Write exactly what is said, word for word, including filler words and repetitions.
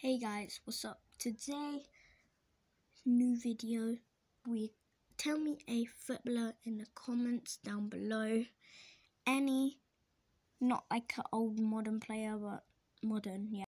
Hey guys, what's up? Today, new video. We tell me a footballer in the comments down below. Any, not like an old modern player, but modern, yeah.